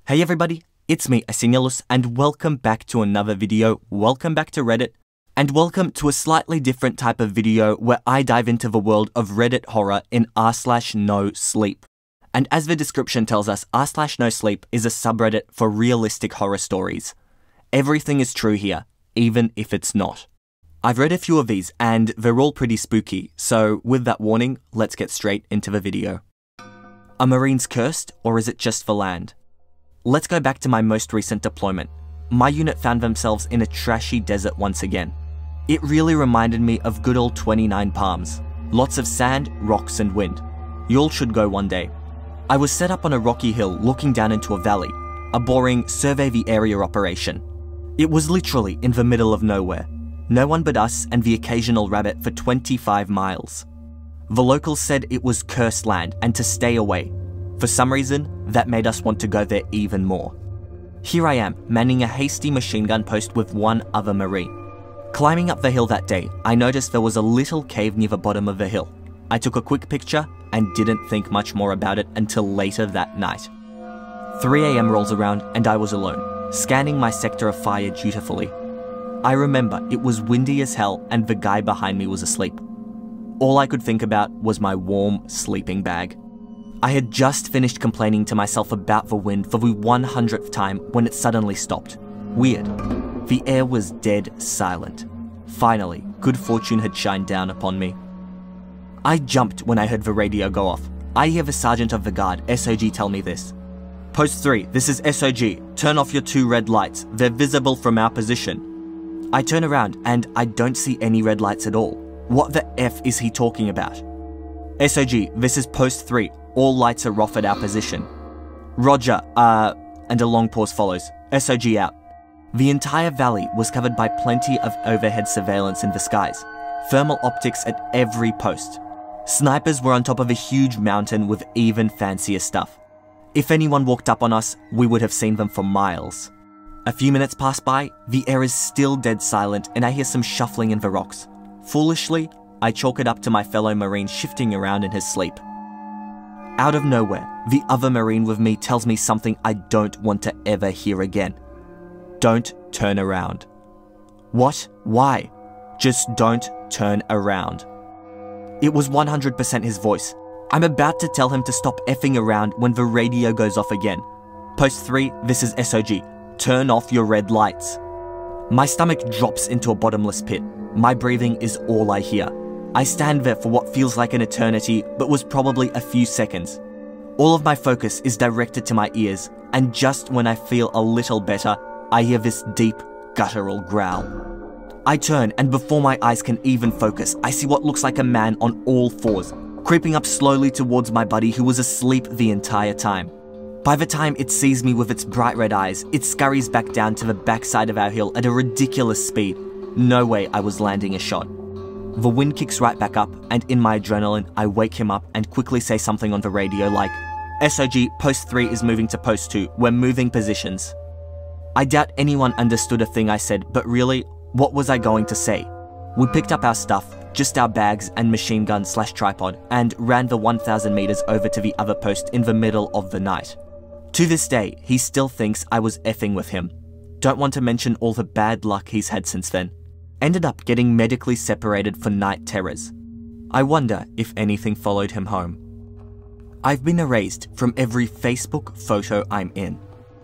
Hey everybody, it's me, Asinellus, and welcome back to another video, welcome back to Reddit, and welcome to a slightly different type of video where I dive into the world of Reddit horror in r/NoSleep. And as the description tells us, r/NoSleep is a subreddit for realistic horror stories. Everything is true here, even if it's not. I've read a few of these and they're all pretty spooky, so with that warning, let's get straight into the video. Are Marines cursed, or is it just for land? Let's go back to my most recent deployment. My unit found themselves in a trashy desert once again. It really reminded me of good old 29 Palms. Lots of sand, rocks and wind. You all should go one day. I was set up on a rocky hill looking down into a valley, a boring survey the area operation. It was literally in the middle of nowhere. No one but us and the occasional rabbit for 25 miles. The locals said it was cursed land and to stay away. For some reason, that made us want to go there even more. Here I am, manning a hasty machine gun post with one other Marine. Climbing up the hill that day, I noticed there was a little cave near the bottom of the hill. I took a quick picture and didn't think much more about it until later that night. 3 AM rolls around and I was alone, scanning my sector of fire dutifully. I remember it was windy as hell and the guy behind me was asleep. All I could think about was my warm sleeping bag. I had just finished complaining to myself about the wind for the 100th time when it suddenly stopped. Weird. The air was dead silent. Finally, good fortune had shined down upon me. I jumped when I heard the radio go off. I hear the Sergeant of the Guard, SOG, tell me this. Post 3, this is SOG. Turn off your 2 red lights. They're visible from our position. I turn around and I don't see any red lights at all. What the F is he talking about? SOG, this is Post 3. All lights are off at our position. Roger, and a long pause follows. SOG out. The entire valley was covered by plenty of overhead surveillance in the skies. Thermal optics at every post. Snipers were on top of a huge mountain with even fancier stuff. If anyone walked up on us, we would have seen them for miles. A few minutes pass by, the air is still dead silent and I hear some shuffling in the rocks. Foolishly, I chalk it up to my fellow Marine shifting around in his sleep. Out of nowhere, the other Marine with me tells me something I don't want to ever hear again. Don't turn around. What? Why? Just don't turn around. It was 100% his voice. I'm about to tell him to stop effing around when the radio goes off again. Post 3, this is SOG. Turn off your red lights. My stomach drops into a bottomless pit. My breathing is all I hear. I stand there for what feels like an eternity, but was probably a few seconds. All of my focus is directed to my ears, and just when I feel a little better, I hear this deep, guttural growl. I turn, and before my eyes can even focus, I see what looks like a man on all fours, creeping up slowly towards my buddy who was asleep the entire time. By the time it sees me with its bright red eyes, it scurries back down to the backside of our hill at a ridiculous speed. No way I was landing a shot. The wind kicks right back up, and in my adrenaline, I wake him up and quickly say something on the radio like, SOG, Post 3 is moving to Post 2, we're moving positions. I doubt anyone understood a thing I said, but really, what was I going to say? We picked up our stuff, just our bags and machine gun/tripod, and ran the 1,000 meters over to the other post in the middle of the night. To this day, he still thinks I was effing with him. Don't want to mention all the bad luck he's had since then. Ended up getting medically separated for night terrors. I wonder if anything followed him home. I've been erased from every Facebook photo I'm in.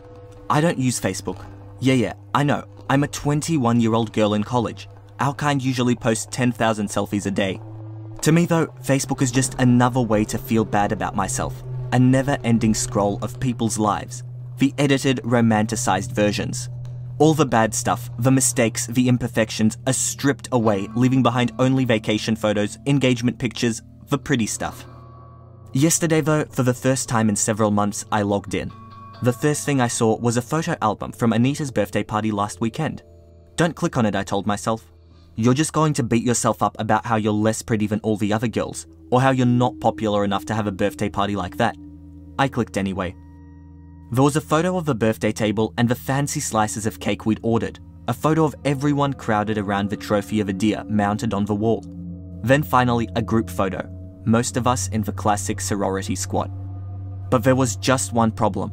I don't use Facebook. Yeah, I know. I'm a 21-year-old girl in college. Our kind usually posts 10,000 selfies a day. To me though, Facebook is just another way to feel bad about myself. A never-ending scroll of people's lives. The edited, romanticized versions. All the bad stuff, the mistakes, the imperfections are stripped away, leaving behind only vacation photos, engagement pictures, the pretty stuff. Yesterday though, for the first time in several months, I logged in. The first thing I saw was a photo album from Anita's birthday party last weekend. Don't click on it, I told myself. You're just going to beat yourself up about how you're less pretty than all the other girls, or how you're not popular enough to have a birthday party like that. I clicked anyway. There was a photo of the birthday table and the fancy slices of cake we'd ordered, a photo of everyone crowded around the trophy of a deer mounted on the wall. Then finally a group photo, most of us in the classic sorority squat. But there was just one problem.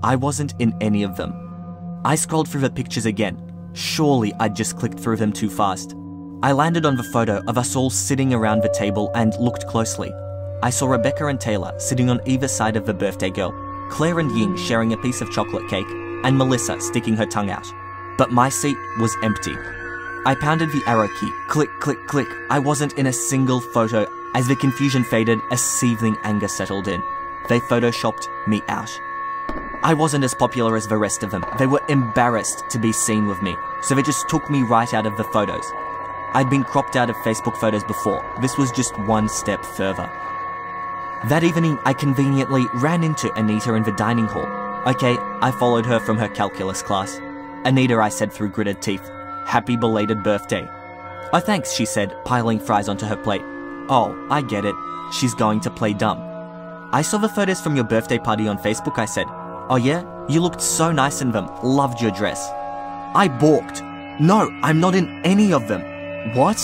I wasn't in any of them. I scrolled through the pictures again. Surely I'd just clicked through them too fast. I landed on the photo of us all sitting around the table and looked closely. I saw Rebecca and Taylor sitting on either side of the birthday girl, Claire and Ying sharing a piece of chocolate cake, and Melissa sticking her tongue out. But my seat was empty. I pounded the arrow key, click, click, click. I wasn't in a single photo. As the confusion faded, a seething anger settled in. They photoshopped me out. I wasn't as popular as the rest of them. They were embarrassed to be seen with me, so they just took me right out of the photos. I'd been cropped out of Facebook photos before. This was just one step further. That evening, I conveniently ran into Anita in the dining hall. Okay, I followed her from her calculus class. Anita, I said through gritted teeth, "Happy belated birthday." "Oh, thanks," she said, piling fries onto her plate. "Oh, I get it. She's going to play dumb." "I saw the photos from your birthday party on Facebook," I said. "Oh yeah? You looked so nice in them. Loved your dress." I balked. "No, I'm not in any of them." "What?"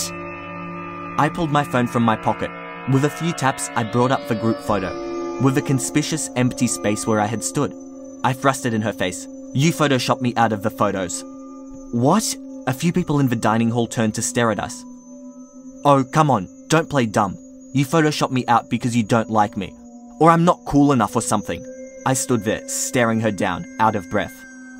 I pulled my phone from my pocket. With a few taps, I brought up the group photo, with a conspicuous empty space where I had stood. I thrust it in her face. "You photoshopped me out of the photos." "What?" A few people in the dining hall turned to stare at us. "Oh, come on, don't play dumb. You photoshopped me out because you don't like me. Or I'm not cool enough or something." I stood there, staring her down, out of breath.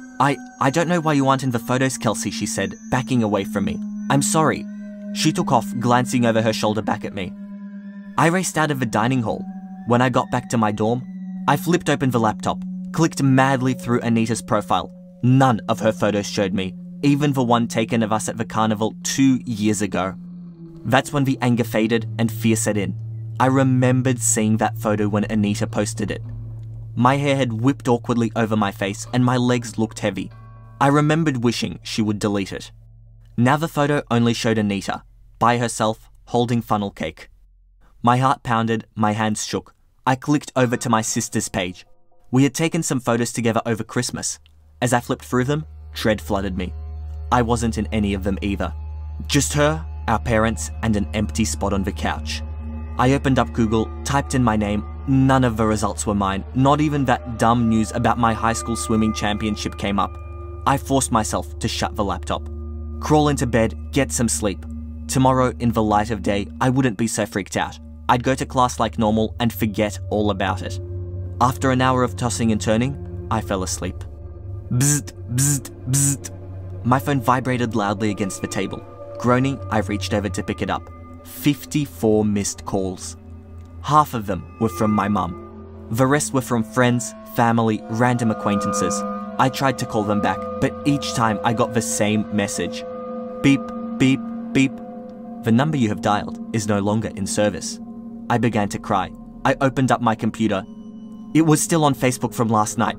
I don't know why you aren't in the photos, Kelsey," she said, backing away from me. "I'm sorry." She took off, glancing over her shoulder back at me. I raced out of the dining hall. When I got back to my dorm, I flipped open the laptop, clicked madly through Anita's profile. None of her photos showed me, even the one taken of us at the carnival 2 years ago. That's when the anger faded and fear set in. I remembered seeing that photo when Anita posted it. My hair had whipped awkwardly over my face and my legs looked heavy. I remembered wishing she would delete it. Now the photo only showed Anita, by herself, holding funnel cake. My heart pounded, my hands shook. I clicked over to my sister's page. We had taken some photos together over Christmas. As I flipped through them, dread flooded me. I wasn't in any of them either. Just her, our parents, and an empty spot on the couch. I opened up Google, typed in my name. None of the results were mine. Not even that dumb news about my high school swimming championship came up. I forced myself to shut the laptop. Crawl into bed, get some sleep. Tomorrow, in the light of day, I wouldn't be so freaked out. I'd go to class like normal and forget all about it. After an hour of tossing and turning, I fell asleep. Bzzzt, bzzzt, bzzzt. My phone vibrated loudly against the table. Groaning, I reached over to pick it up. 54 missed calls. Half of them were from my mum. The rest were from friends, family, random acquaintances. I tried to call them back, but each time I got the same message. Beep, beep, beep. The number you have dialed is no longer in service. I began to cry. I opened up my computer. It was still on Facebook from last night.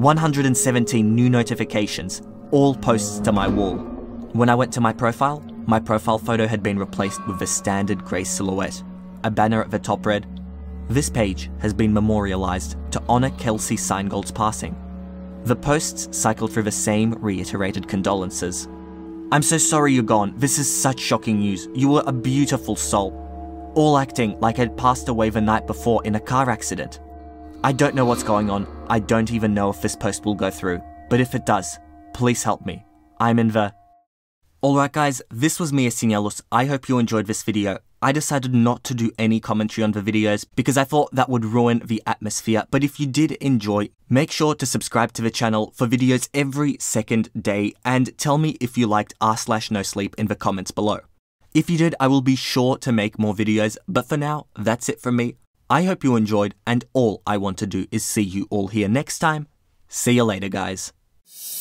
117 new notifications, all posts to my wall. When I went to my profile photo had been replaced with the standard grey silhouette. A banner at the top read, "This page has been memorialized to honor Kelsey Seingold's passing." The posts cycled through the same reiterated condolences. "I'm so sorry you're gone. This is such shocking news. You were a beautiful soul." All acting like I'd passed away the night before in a car accident. I don't know what's going on. I don't even know if this post will go through. But if it does, please help me. I'm in the... Alright guys, this was me, Asinellus. I hope you enjoyed this video. I decided not to do any commentary on the videos because I thought that would ruin the atmosphere, but if you did enjoy, make sure to subscribe to the channel for videos every second day and tell me if you liked r/NoSleep in the comments below. If you did, I will be sure to make more videos, but for now, that's it from me. I hope you enjoyed, and all I want to do is see you all here next time. See you later, guys.